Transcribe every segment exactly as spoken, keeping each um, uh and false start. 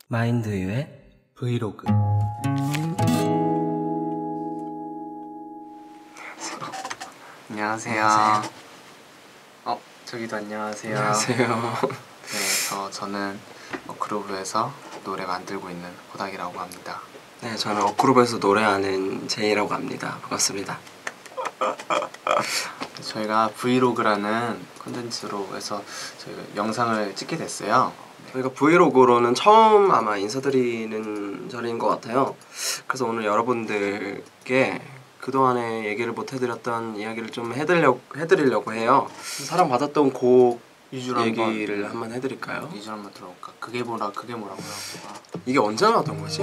마인드유의 브이로그. 안녕하세요. 안녕하세요. 어, 저기도 안녕하세요. 안녕하세요. 네, 저, 저는 어크루브에서 노래 만들고 있는 호닥이라고 합니다. 네, 저는 어크루브에서 노래하는 제이라고 합니다. 반갑습니다. 저희가 브이로그라는 콘텐츠로 해서 저희가 영상을 찍게 됐어요. 저희가 브이로그로는 처음 아마 인사드리는 자리인 것 같아요. 그래서 오늘 여러분들께 그동안에 얘기를 못 해드렸던 이야기를 좀 해드리려고, 해드리려고 해요. 사랑받았던 곡 얘기를 한번, 한번 해드릴까요? 이 줄 한번 들어볼까? 그게 뭐라 그게 뭐라고요? 이게 언제 나왔던 거지?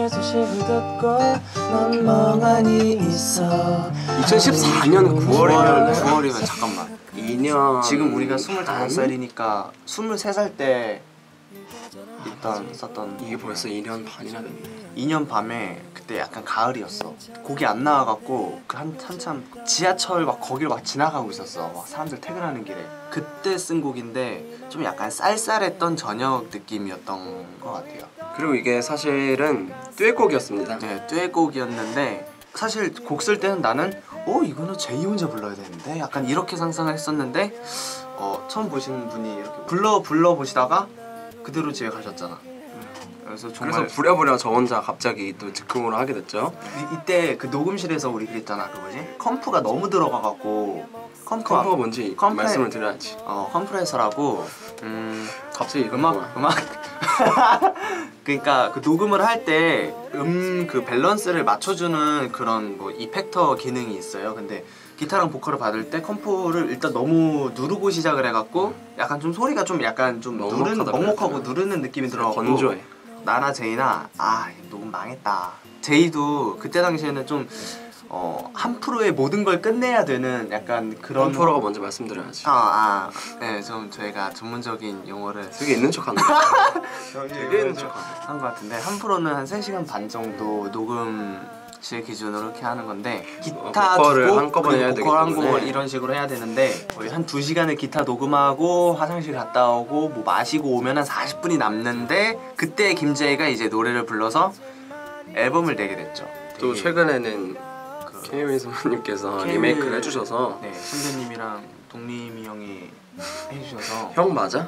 이천십사 년 구월이면 구월이면 잠깐만 이 년 지금 우리가 스물다섯 살이니까 스물세 살 때 있던 썼던 이게 벌써 이 년 반이나 됐네. 이 년 밤에 그때 약간 가을이었어. 곡이 안 나와갖고 그 한, 한참 지하철 막 거기를 막 지나가고 있었어. 막 사람들 퇴근하는 길에. 그때 쓴 곡인데 좀 약간 쌀쌀했던 저녁 느낌이었던 것 같아요. 그리고 이게 사실은 듀엣곡이었습니다. 네, 듀엣곡이었는데 사실 곡 쓸 때는 나는 어? 이거는 제이 혼자 불러야 되는데? 약간 이렇게 상상을 했었는데 어, 처음 보시는 분이 이렇게 불러 불러 보시다가 그대로 집에 가셨잖아. 그래서 정말 그래서 부랴부랴 저 혼자 갑자기 또 즉흥으로 하게 됐죠. 이, 이때 그 녹음실에서 우리 그랬잖아. 그 뭐지? 컴프가 너무 들어가갖고 컴프 컴프가 뭔지 컴프레- 말씀을 드려야지. 어 컴프레서라고 음 갑자기 음악 뭐야. 음악 그러니까 그 녹음을 할 때 음 그 밸런스를 맞춰주는 그런 뭐 이펙터 기능이 있어요. 근데 기타랑 보컬을 받을 때 컴프를 일단 너무 누르고 시작을 해갖고 약간 좀 소리가 좀 약간 좀 누르는 먹먹하다 먹먹하고 그랬잖아. 누르는 느낌이 들어가고 건조해. 나나 제이나 아 녹음 망했다. 제이도 그때 당시에는 좀 어, 한 프로의 모든 걸 끝내야 되는 약간 그런 한 프로가 먼저 말씀드려야지. 아, 아, 네, 좀 저희가 전문적인 용어를 되게 있는 척하네. 되게 있는 척하네. 한 것 같은데 한 프로는 한 세 시간 반 정도 녹음실 기준으로 이렇게 하는 건데 기타 어, 보컬을 두 곡, 한꺼번에 해야 그리고 되기 보컬 한 때문에. 곡을 이런 식으로 해야 되는데 거의 한 두 시간을 기타 녹음하고 화장실 갔다 오고 뭐 마시고 오면 한 사십 분이 남는데 그때 김재희가 이제 노래를 불러서 앨범을 내게 됐죠. 또 되게 최근에는 케이윈 선배님께서 케이윌- 리메이크를 해주셔서 네, 선배님이랑 동림이 형이 해주셔서 형 맞아?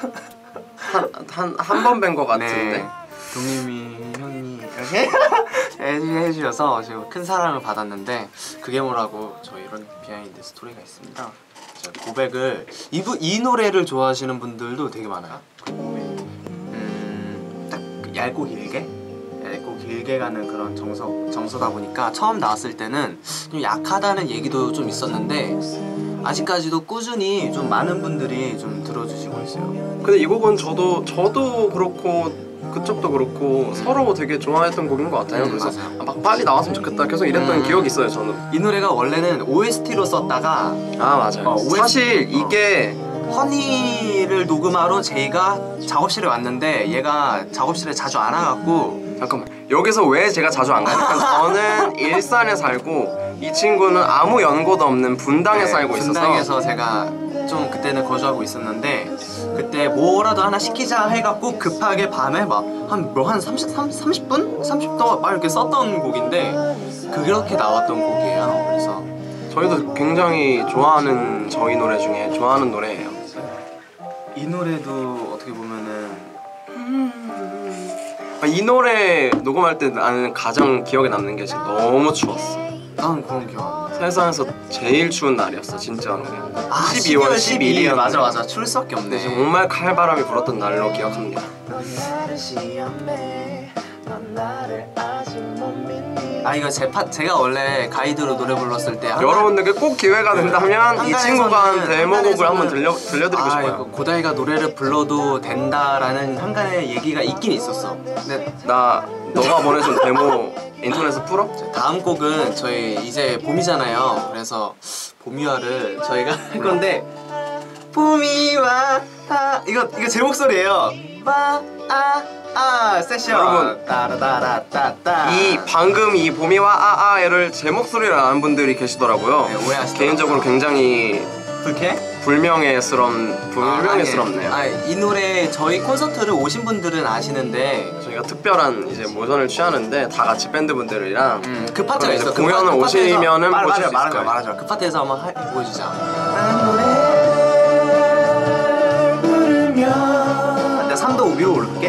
한 한 번 뵌 거 같은데. 네, 동림이 형이 이렇게 해- 해주셔서 지금 큰 사랑을 받았는데 그게 뭐라고 저 이런 비하인드 스토리가 있습니다. 제가 고백을 이, 부, 이 노래를 좋아하시는 분들도 되게 많아요. 그 고백. 음, 딱 그 얇고 길게 얇고 길게 가는 그런 정서, 정서다 보니까 처음 나왔을 때는 좀 약하다는 얘기도 좀 있었는데 아직까지도 꾸준히 좀 많은 분들이 좀 들어주시고 있어요. 근데 이 곡은 저도 저도 그렇고 그쪽도 그렇고 서로 되게 좋아했던 곡인 것 같아요. 음, 그래서 맞아요. 아, 막 빨리 나왔으면 좋겠다 계속 이랬던 음. 기억이 있어요 저는. 이 노래가 원래는 오에스티로 썼다가 아 맞아요. 어, 오에스티 사실 이게 허니를 녹음하러 제이가 작업실에 왔는데 얘가 작업실에 자주 안 와갖고 잠깐만 여기서 왜 제가 자주 안 가냐면 저는 일산에 살고 이 친구는 아무 연고도 없는 분당에 네, 살고 있어서 분당에서 제가 좀 그때는 거주하고 있었는데 그때 뭐라도 하나 시키자 해갖고 급하게 밤에 막 한 뭐 한 삼십, 삼십 분? 삼십 분 막 이렇게 썼던 곡인데 그렇게 나왔던 곡이에요. 그래서 저희도 굉장히 좋아하는 저희 노래 중에 좋아하는 노래예요. 이 노래도 어떻게 보면은 아, 이 노래 녹음할 때 나는 가장 기억에 남는 게 진짜 너무 추웠어. 난 그런 기억 안 나. 세상에서 제일 추운 날이었어 진짜로. 아, 십이월 십일일 맞아 맞아 추울 수밖에 없네. 정말 칼바람이 불었던 날로 기억합니다. 아 이거 제 파, 제가 원래 가이드로 노래 불렀을 때 여러분들께 꼭 기회가 된다면 이 친구가 한 데모곡을 한번 들려, 들려드리고 아, 싶어요. 이거 고다이가 노래를 불러도 된다라는 한간의 얘기가 있긴 있었어. 근데 나 너가 보내준 데모 인터넷에 풀어? 다음 곡은 저희 이제 봄이잖아요. 그래서 봄이와를 저희가 할 건데 봄이와 아 이거 이거 제 목소리예요. 와아아 세션. 여러분, 따라따라따따. 이 방금 이 봄이와 아아를 제 목소리를 아는 분들이 계시더라고요. 네, 오해하시더라고요. 개인적으로 굉장히 불쾌? 불명예스럽 불명예스럽네요. 아, 이 노래 저희 콘서트를 오신 분들은 아시는데 저희가 특별한 이제 모션을 취하는데 다 같이 밴드 분들이랑 음, 그 파트가 있어. 그 공연을 파- 그 파트에서 오시면은 말- 보실 말하자, 수 있을 말하자, 거예요. 말하자. 그 파트에서 한번 하, 보여주자. 내가 삼 도 위로 올릴게.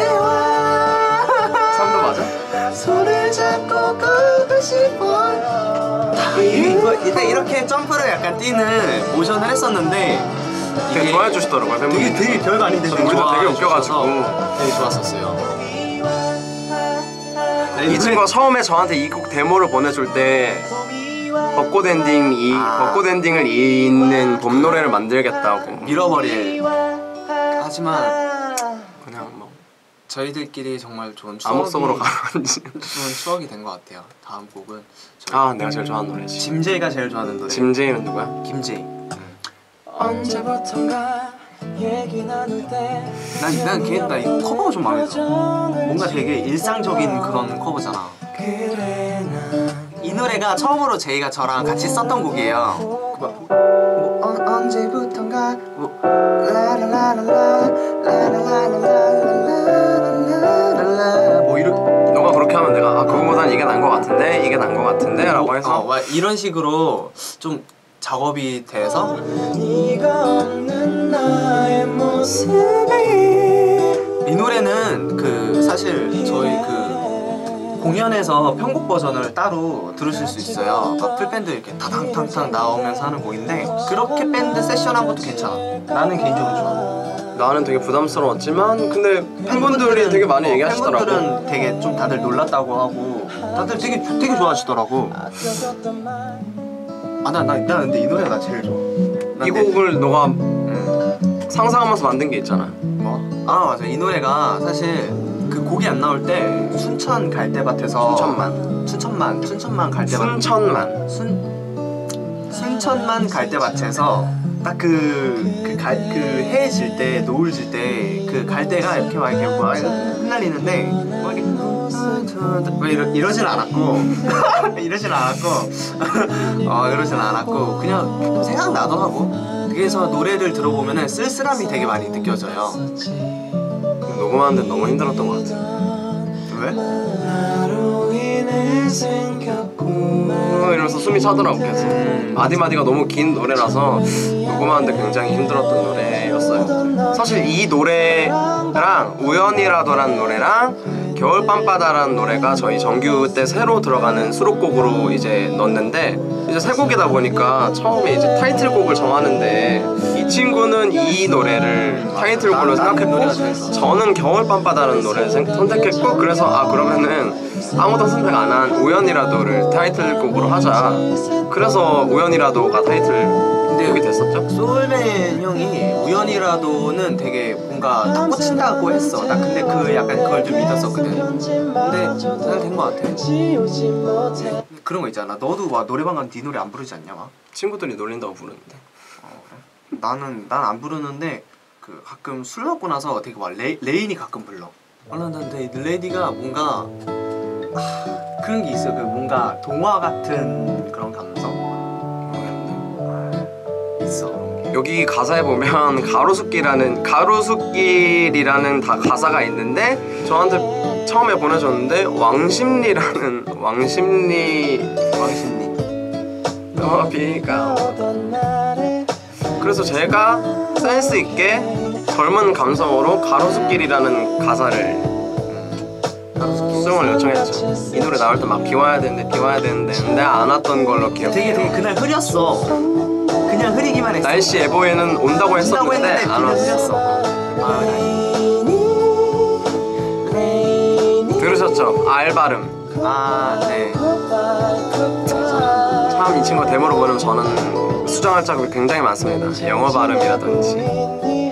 삼도 맞아? 손을 잡고 걷고 싶어. 이거 이때 이렇게 점프를 약간 뛰는 모션을 했었는데 되게 이게 좋아해 주시더라고요 팬분들이. 되게 되게 별거 아닌데 우리도 되게 좋아해 웃겨가지고. 주셔서 되게 좋았었어요. 이 친구가 처음에 저한테 이 곡 데모를 보내줄 때 벚꽃 엔딩 이 아. 벚꽃 엔딩을 잇는 봄 노래를 만들겠다고. 밀어버릴. 하지만 그냥 뭐 저희들끼리 정말 좋은 추억이 암흑성으로 가라앉은. 좋은 추억이 된 것 같아요. 다음 곡은 저희 아 내가 제일 좋아하는 노래지. 짐제이가 제일 좋아하는 노래. 짐제이는 누구야? 김제이. 언제부턴가 얘기 나눌 때 난난 걔 나 이 커버가 좀 마음에 들어. 뭔가 되게 일상적인 그런 커버잖아. 그래 난 이 노래가 처음으로 제이가 저랑 같이 썼던 곡이에요. 그 뭐, 뭐 언, 언제부턴가 뭐 라라라라라 라라라라라라라라라 뭐 이런 너가 그렇게 하면 내가 아 그거보단 이게 난 거 같은데 이게 난 거 같은데 라고 해서 어, 막 이런 식으로 좀 작업이 돼서 네가 없는 나의 모습이 이 노래는 그 사실 저희 그 공연에서 편곡 버전을 따로 들으실 수 있어요. 막 풀밴드 이렇게 타당탕탕 나오면서 하는 곡인데 그렇게 밴드 세션한 것도 괜찮아. 나는 개인적으로 좋아. 나는 되게 부담스러웠지만 근데 팬분들이 되게 많이 어, 얘기하시더라고. 팬분들은 되게 좀 다들 놀랐다고 하고 다들 되게 되게 좋아하시더라고. 아나 나 나 근데 이 노래가 나 제일 좋아. 난 이 내- 곡을 너가 음. 상상하면서 만든 게 있잖아. 뭐? 아 맞아 이 노래가 사실 그 곡이 안 나올 때 순천 갈대밭에서 순천만. 순천만 순천만 갈대밭 순천만. 순 순천만 갈대밭에서 딱 그 그 해 질 때 노을 질 때 그 갈대가 이렇게 막 이렇게 막 흩날리는데 막 이렇게 뭐 이러, 이러진 않았고 이러진 않았고 어 이러진 않았고 그냥 생각나더라고. 그래서 노래를 들어보면은 쓸쓸함이 되게 많이 느껴져요. 녹음하는데 너무 힘들었던 것 같아. 왜? 나로 인해 생겼고 어, 이러면서 숨이 차더라고 계속. 마디마디가 너무 긴 노래라서 녹음하는데 굉장히 힘들었던 노래였어요. 사실 이 노래랑 우연이라도란 노래랑 겨울밤바다라는 노래가 저희 정규 때 새로 들어가는 수록곡으로 이제 넣었는데 이제 새 곡이다 보니까 처음에 이제 타이틀곡을 정하는데 이 친구는 이 노래를 타이틀곡으로 난- 난그 노래가 생각했고 좋아했어. 저는 겨울밤바다라는 노래를 생- 선택했고 그래서 아 그러면은 아무도 선택 안 한 우연이라도를 타이틀곡으로 하자. 그래서 우연이라도가 타이틀곡이 됐었죠. 소울맨 형이 우연이라도는 되게 뭔가 딱 꽂힌다고 했어. 나 근데 그 약간 그걸 좀 믿었었거든. 근데 잘 된 거 같아. 지우지 못해 그런 거 있잖아. 너도 막 노래방 가면 네 노래 안 부르지 않냐 막? 친구들이 노린다고 부르는데 어, 그래? 나는 난 안 부르는데 그 가끔 술 먹고 나서 되게 막 레, 레인이 가끔 불러. 얼른한데 레이디가 뭔가 아, 그런 게 있어. 그 뭔가 동화 같은 그런 감성 있어. 그런 게. 여기 가사에 보면 가로수길이라는 가로수길이라는 다 가사가 있는데 저한테 처음에 보내줬는데 왕십리라는 왕십리 왕신님. 어 비가 오던 날에 그래서 제가 센스 있게 젊은 감성으로 가로수길이라는 가사를 수정을 요청했죠. 이 노래 나올 때 막 비 와야 되는데 비 와야 되는데 근데 안 왔던 걸로 기억해요. 되게 되게 그날 흐렸어. 그냥 흐리기만 했어. 날씨 예보에는 온다고 온다고 했었는데 했는데 안 비는 왔어. 흐렸어. 아, 들으셨죠? 알 발음. 아 네. 참 이 친구 데모로 보면 저는 수정할 작업이 굉장히 많습니다. 영어 발음이라든지. 네,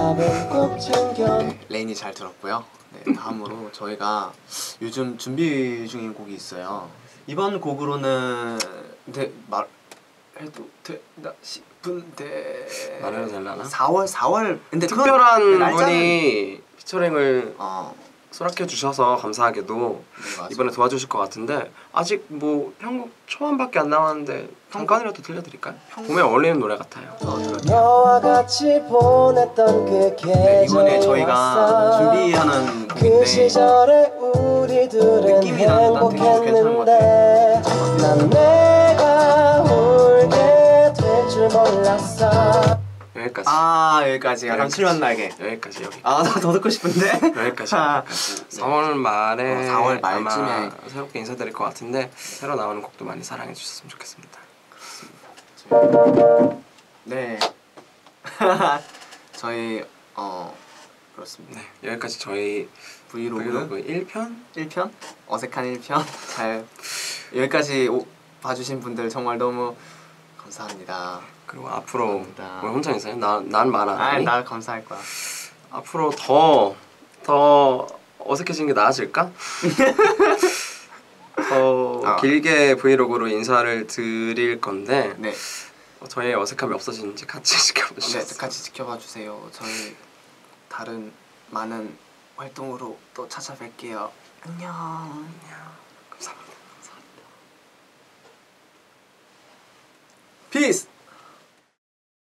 레인이 잘 들었고요. 네, 다음으로 저희가 요즘 준비 중인 곡이 있어요. 이번 곡으로는 근데 말 해도 되나 싶은데 말해도 되려나? 사월 사월 근데 그건 특별한 날짜는- 분이 피처링을 어 수락해 주셔서 감사하게도 네, 맞아요. 이번에 도와주실 것 같은데 아직 뭐 형곡 초반밖에 안 나왔는데 잠깐이라도 들려드릴까요? 봄에 어울리는 노래 같아요. 어, 들어요. 너와 같이 보냈던 그 네, 이번에 계절이 저희가 왔어. 준비하는 그 곡인데 시절에 우리들은 느낌이 나는 난 되게 괜찮은 것 행복했는데 난 내가 울게 될 줄 몰랐어. 여기까지. 아 여기까지 여기까지. 감칠맛 나게. 여기까지 여기. 아 나 더 듣고 싶은데. 여기까지. 여기까지. 사월 말에 어, 사월 말쯤에. 아마 새롭게 인사드릴 것 같은데 새로 나오는 곡도 많이 사랑해 주셨으면 좋겠습니다. 네. 저희 어 그렇습니다. 네, 여기까지 저희 브이로그, 브이로그 일 편 일 편 어색한 일 편 잘 여기까지 오, 봐주신 분들 정말 너무 감사합니다. 그리고 앞으로 감사합니다. 왜 혼자 있어요? 나난 말 안 아, 하니? 나 감사할 거야. 앞으로 더 더 어색해지는 게 나아질까? 더 아. 길게 브이로그로 인사를 드릴 건데 네, 저희의 어색함이 없어지는지 같이 지켜봐 네 주세요. 같이 지켜봐 주세요. 저희 다른 많은 활동으로 또 찾아뵐게요. 안녕. 감사합니다. 피스.